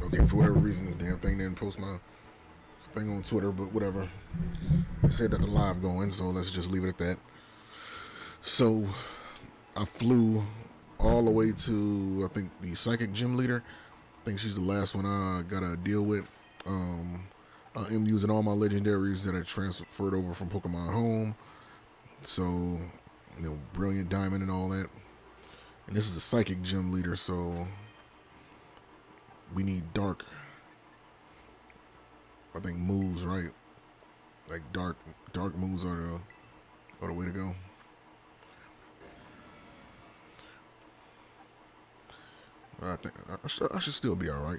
Okay, for whatever reason, this damn thing didn't post my thing on Twitter, but whatever. It said that the live going, so let's just leave it at that. So I flew all the way to, I think, the psychic gym leader. I think she's the last one I gotta deal with. I am using all my legendaries that I transferred over from Pokemon Home. So, Brilliant Diamond and all that. And this is a psychic gym leader, so we need dark. I think moves, right? Like dark moves are the way to go. I think I should still be all right.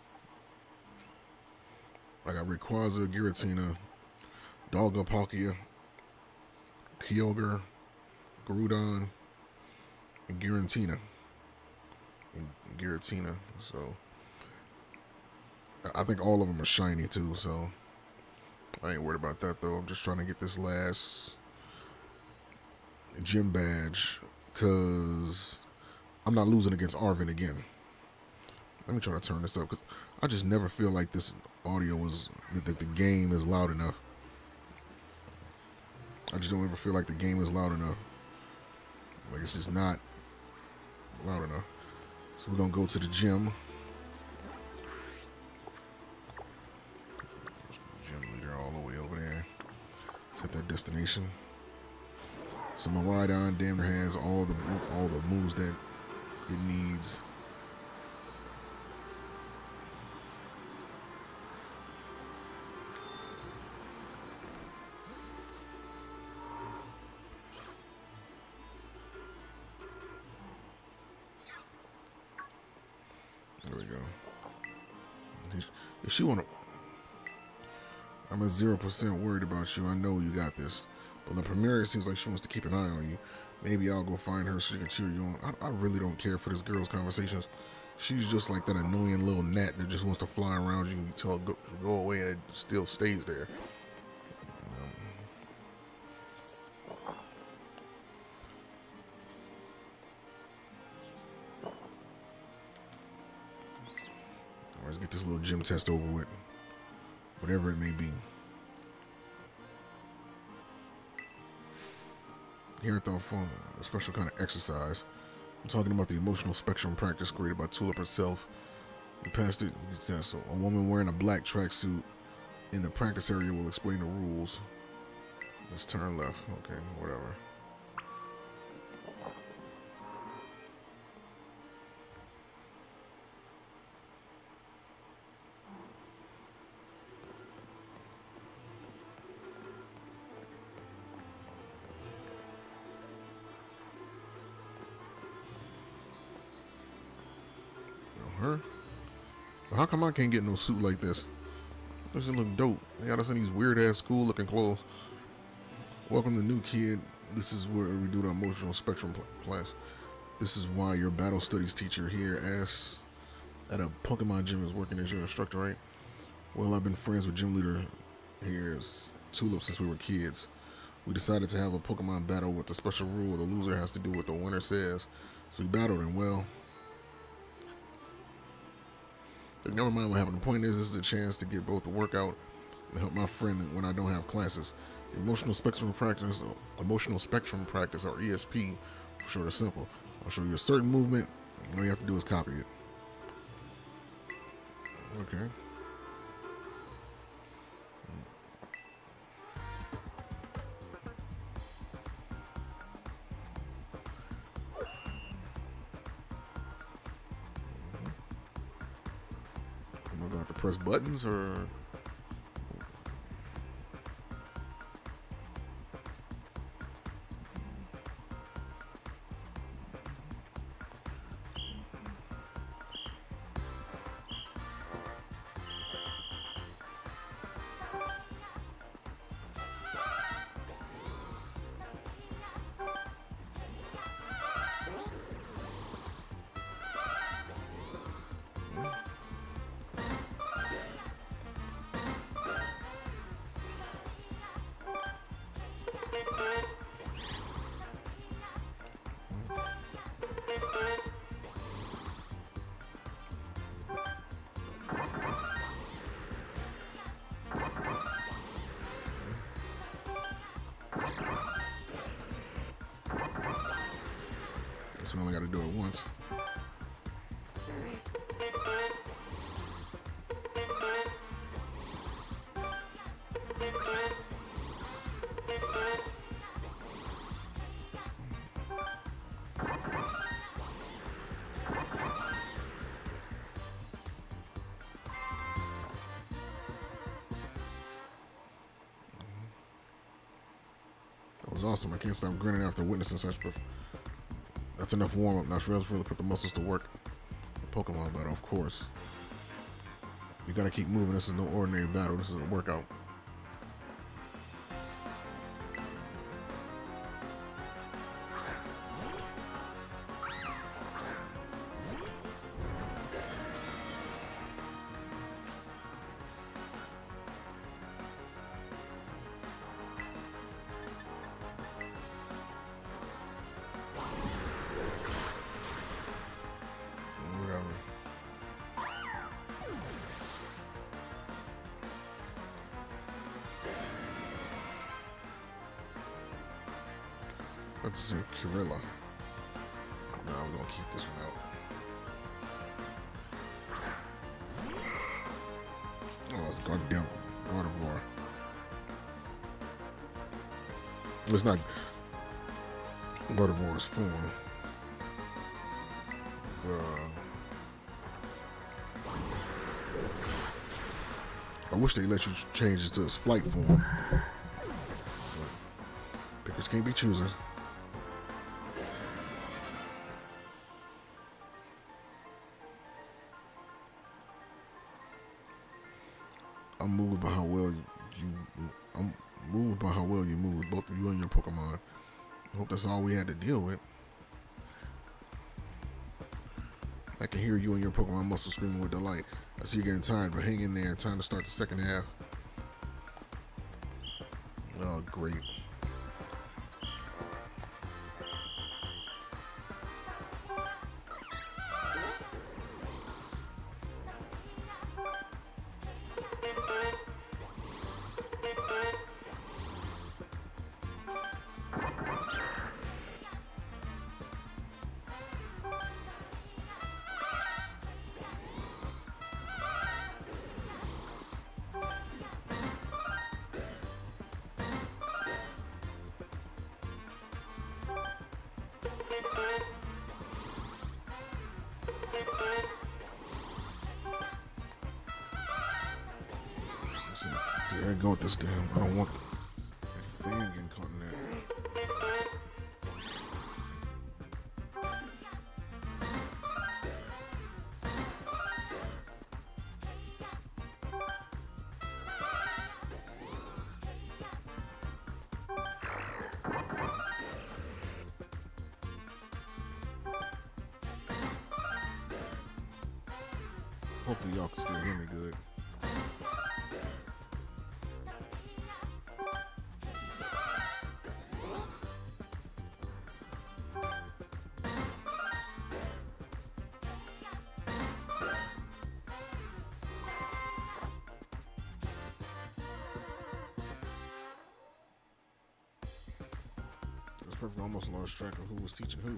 I got Rayquaza, Giratina, Dogapalkia, Kyogre, Groudon, and Giratina. So I think all of them are shiny too. So I ain't worried about that though. I'm just trying to get this last gym badge because I'm not losing against Arvin again. Let me try to turn this up because I just never feel like this audio was that the game is loud enough. I just don't ever feel like the game is loud enough. Like it's just not loud enough. So we're gonna go to the gym. Gym leader all the way over there. Set that destination. So my Rhydon damn near has all the moves that it needs. There we go. If she wanna, I'm at 0% worried about you. I know you got this. But the Primaria seems like she wants to keep an eye on you. Maybe I'll go find her so she can cheer you on. I really don't care for this girl's conversations. She's just like that annoying little gnat that just wants to fly around you and you tell her go away and it still stays there. Let's get this little gym test over with. Whatever it may be. Here at the phone, a special kind of exercise. I'm talking about the emotional spectrum practice created by Tulip herself. We passed it. So a woman wearing a black tracksuit in the practice area will explain the rules. Let's turn left. Okay, whatever. Her? But how come I can't get no suit like this? Doesn't look dope. They got us in these weird ass school looking clothes. Welcome to new kid. This is where we do the emotional spectrum class. This is why your battle studies teacher here asks at a Pokemon gym is working as your instructor, right? Well, I've been friends with gym leader here, Tulip, since we were kids. We decided to have a Pokemon battle with the special rule the loser has to do what the winner says. So we battled and well. But never mind what happened. The point is, this is a chance to get both a workout and help my friend when I don't have classes. Emotional spectrum practice, or ESP, for short or simple. I'll show you a certain movement. All you have to do is copy it. Okay. Am I gonna have to press buttons or? So I only got to do it once. That was awesome. I can't stop grinning after witnessing such. That's enough warm-up. Now to really put the muscles to work. The Pokemon battle, of course. You gotta keep moving. This is no ordinary battle. This is a workout. Let's see, Kirilla. No, I'm gonna keep this one out. Oh, it's goddamn Gardevoir. It's not Gardevoir's form. I wish they let you change it to its flight form. Pickers can't be choosers. I'm moved by how well you move, both of you and your Pokemon. I hope that's all we had to deal with. I can hear you and your Pokemon muscles screaming with delight. I see you're getting tired, but hang in there. Time to start the second half. Oh, great. See, I go with this damn. I don't want that fan getting caught in there. Hopefully y'all can still hear me good. It was perfect. I almost lost track of who was teaching who.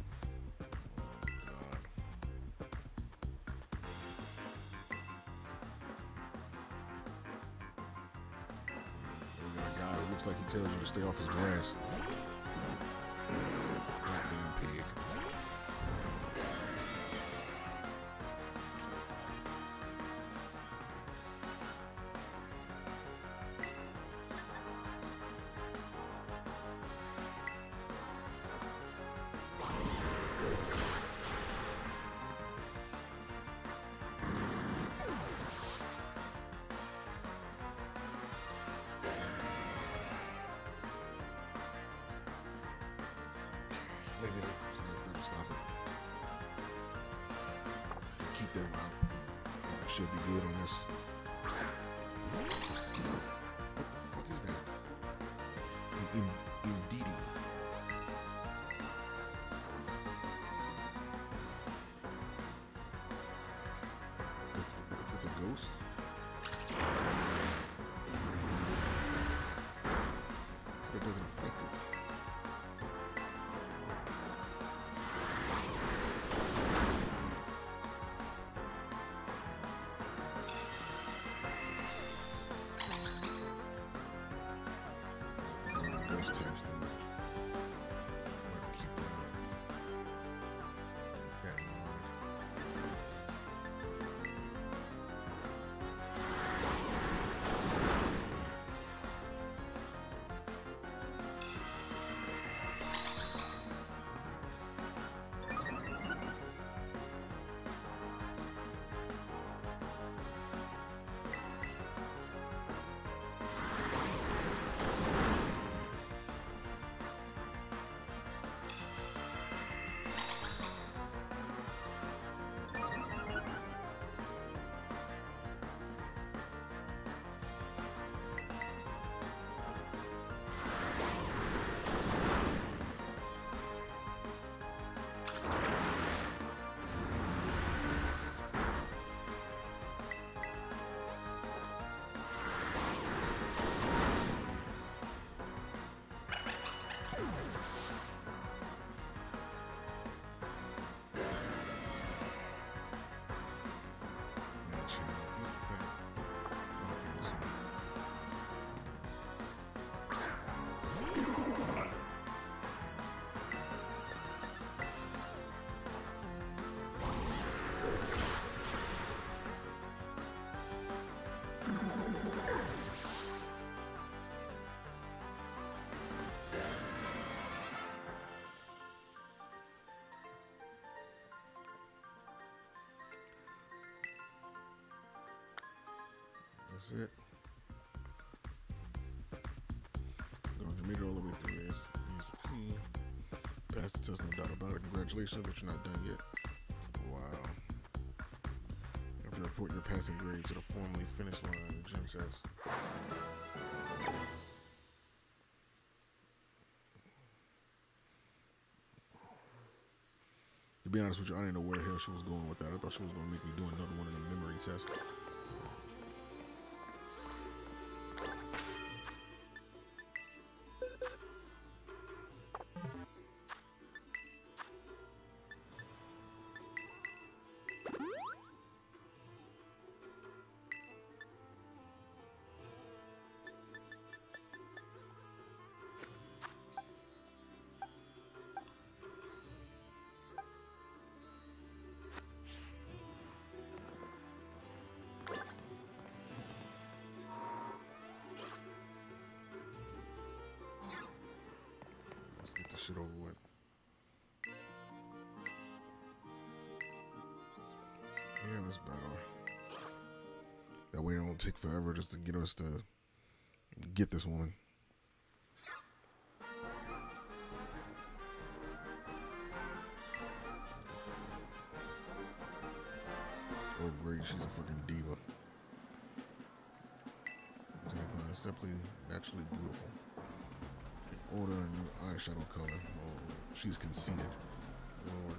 Looks like he tells you to stay off his grass. Goddamn pig. Maybe they'll stop it. Keep that around. Should be good on this. What the fuck is that? Indeed. It's a ghost? So it doesn't affect it. That's it. You made it all the way through ESP. Passed the test, no doubt about it. Congratulations, but you're not done yet. Wow. You have to report your passing grade to the formally finish line gym test. To be honest with you, I didn't know where the hell she was going with that. I thought she was going to make me do another one of the memory tests. Get this shit over with. Yeah, that's better. That way it don't take forever just to get us to get this woman. Oh great, she's a fucking diva. Simply naturally beautiful. Order a new eyeshadow color. Oh, she's conceited. Lord.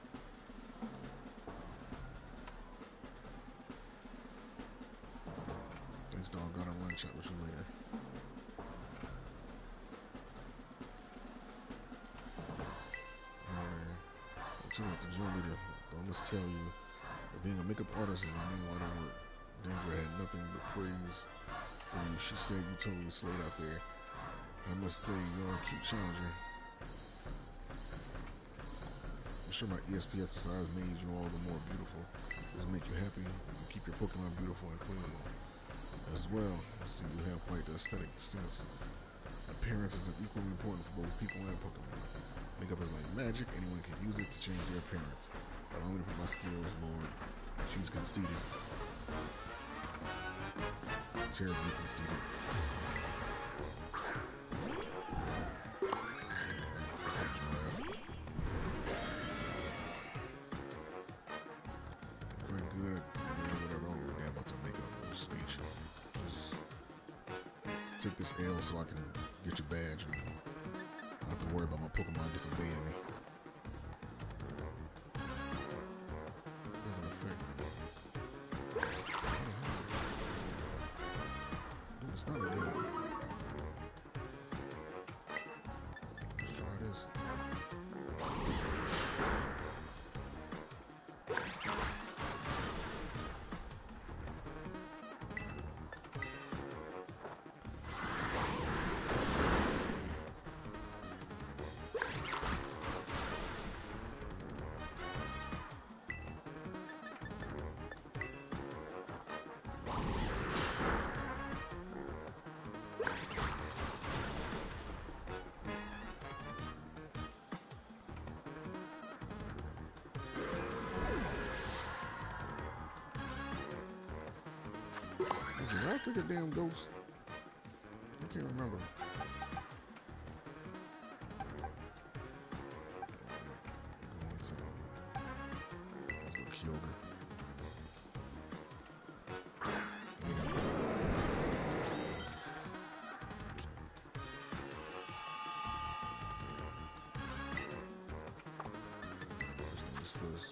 Thanks, dog. Gotta run. Chat with you later. I'm telling you, the gym leader. I must tell you, that being a makeup artist is a mean lot of work. Danger had nothing but praise for you. She said you totally slayed out there. I must say, you're a cute challenger. I'm sure my ESP exercise made you all the more beautiful. Does it make you happy? You keep your Pokemon beautiful and clean. As well, I see you have quite the aesthetic sense. Appearance is equally important for both people and Pokemon. Makeup is like magic. Anyone can use it to change their appearance. Allow me to put my skills, Lord. She's conceited. Terribly conceited. Take this L so I can get your badge and I don't have to worry about my Pokemon disobeying me. Doesn't affect me. Dude, it's not a deal. Let's try this. Did I take a damn ghost? I can't remember. Let's go Kyogre. This first.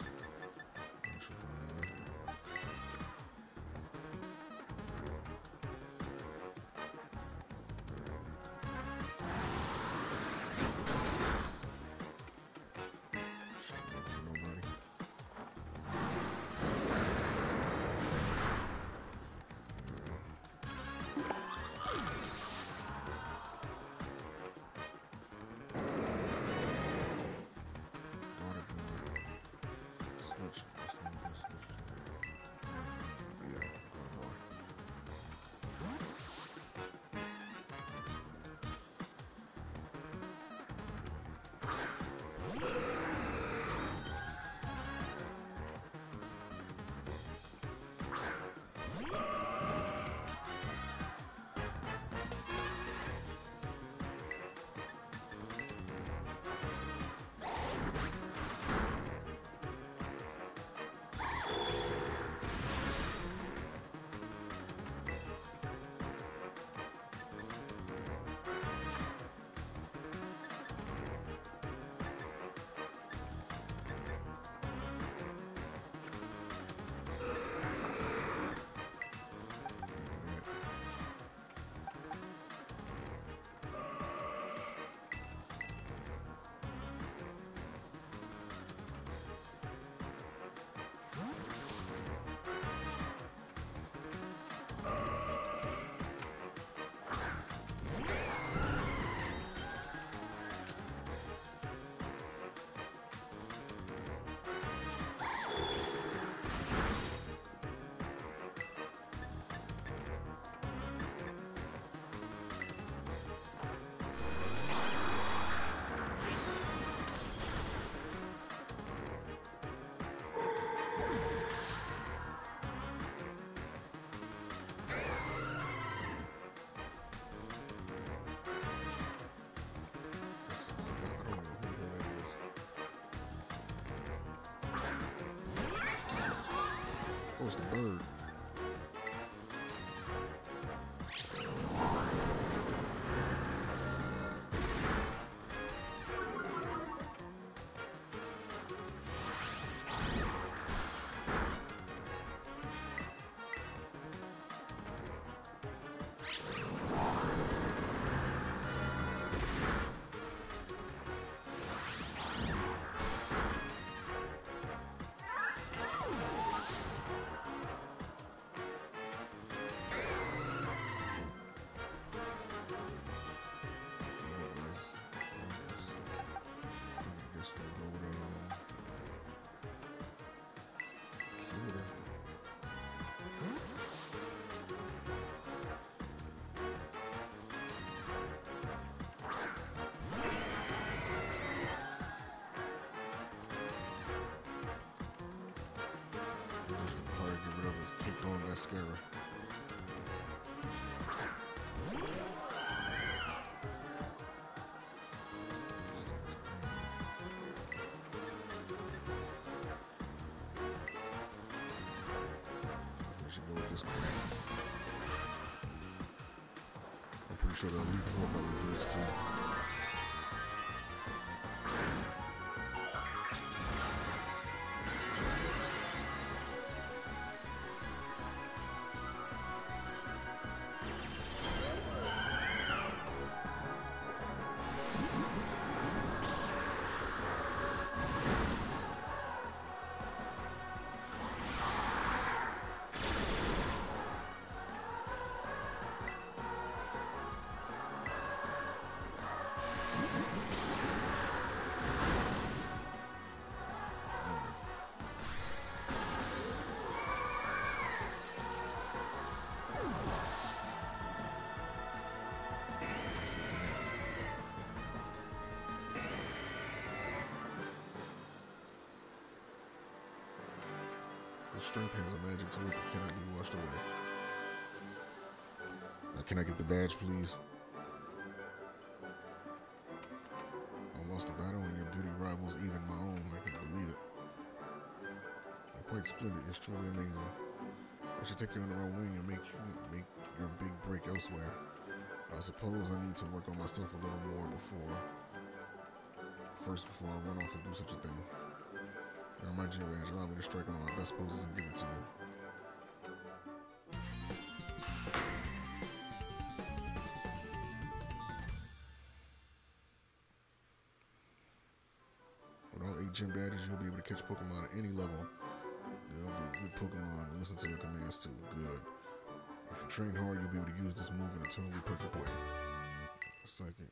It's the bird. Kicked on mascara. I should go with this one. I'm pretty sure they'll leave for about this too. Strength has a magic to it that cannot be washed away. Now, can I get the badge, please? I lost the battle and your beauty rivals even my own. I can't believe it. You're quite splendid. It's truly amazing. I should take you under my wing and make your big break elsewhere. I suppose I need to work on myself a little more before I run off and do such a thing. Now, my gym badge, allow me to strike on my best poses and give it to you. With all 8 gym badges, you'll be able to catch Pokemon at any level. They'll be good Pokemon and listen to your commands too. Good. If you train hard, you'll be able to use this move in a totally perfect way. Psychic.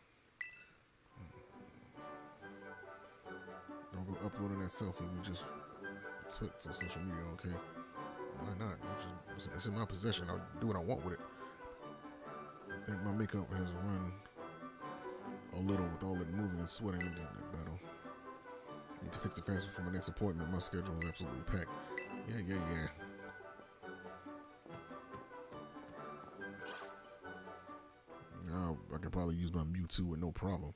Don't go uploading that selfie we just took to social media, okay? Why not? It's in my possession. I'll do what I want with it. I think my makeup has run a little with all that moving and sweating in that battle. Need to fix it fast before my next appointment. My schedule is absolutely packed. Yeah. Now I can probably use my Mewtwo with no problem.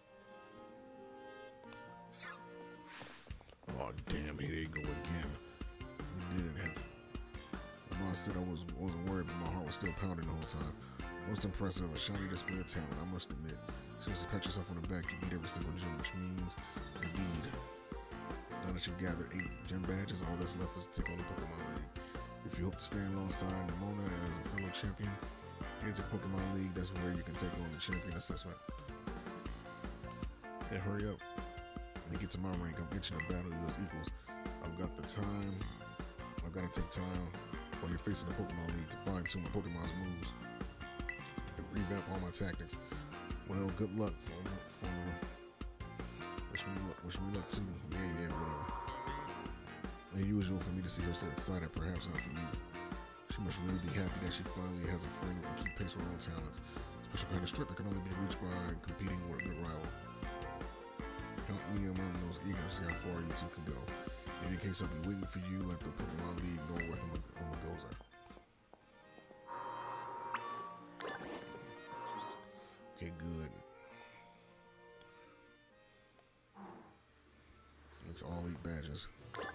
Oh damn! Here they go again. We didn't have. I said I wasn't worried, but my heart was still pounding the whole time. Most impressive, a shiny display of talent, I must admit. Seriously, pat yourself on the back. You beat every single gym, which means, indeed, now that you've gathered 8 gym badges, all that's left is to take on the Pokemon League. If you hope to stand alongside Nemona as a fellow champion, head to Pokemon League. That's where you can take on the champion assessment. Yeah, hurry up. When you get to my rank, I'll get you in a battle you as equals. I've got the time. I've got to take time while you're facing the Pokemon League to fine-tune my Pokemon's moves and revamp all my tactics. Well, good luck. Wish me luck too. Yeah, whatever. Unusual for me to see her so excited, perhaps not for you. She must really be happy that she finally has a friend who can keep pace with her own talents. Special kind of strength that can only be reached by competing with a good rival. Count me among those eager to see how far you two can go. In any case, I'll be waiting for you at the Pokemon League going with Goza. Okay, good. It's all 8 badges.